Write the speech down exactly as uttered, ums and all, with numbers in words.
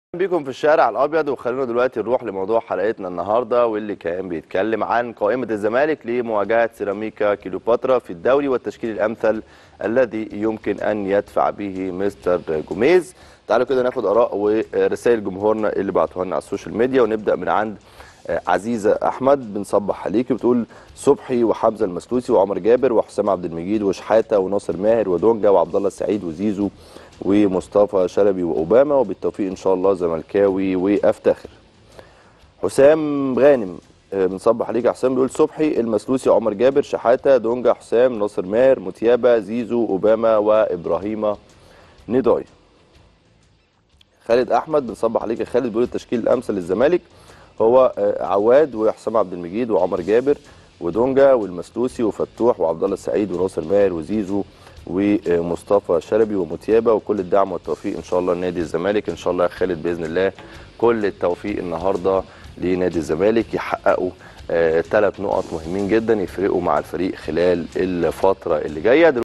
بيكم في الشارع الابيض، وخلينا دلوقتي نروح لموضوع حلقتنا النهارده، واللي كان بيتكلم عن قائمه الزمالك لمواجهه سيراميكا كيلوباترا في الدوري والتشكيل الامثل الذي يمكن ان يدفع به مستر جوميز. تعالوا كده ناخد اراء ورسائل جمهورنا اللي بعتوها لنا على السوشيال ميديا، ونبدا من عند عزيزه احمد. بنصبح عليكي، بتقول صبحي وحمزه المسلوسي وعمر جابر وحسام عبد المجيد وشحاته وناصر ماهر ودونجا وعبد الله السعيد وزيزو ومصطفى شلبي واوباما، وبالتوفيق ان شاء الله زملكاوي وافتخر. حسام غانم بنصبح عليك يا حسام، بيقول صبحي المسلوسي عمر جابر شحاته دونجا حسام ناصر ماهر متيابه زيزو اوباما وابراهيم نداي. خالد احمد بنصبح عليك يا خالد، بيقول التشكيل الامثل للزمالك هو عواد وحسام عبد المجيد وعمر جابر ودونجا والمسلوسي وفتوح وعبد الله السعيد وناصر ماهر وزيزو ومصطفى شلبي ومتيابه، وكل الدعم والتوفيق ان شاء الله لنادي الزمالك. ان شاء الله يا خالد باذن الله كل التوفيق النهارده لنادي الزمالك، يحققوا ثلاث نقط مهمين جدا يفرقوا مع الفريق خلال الفتره اللي جايه.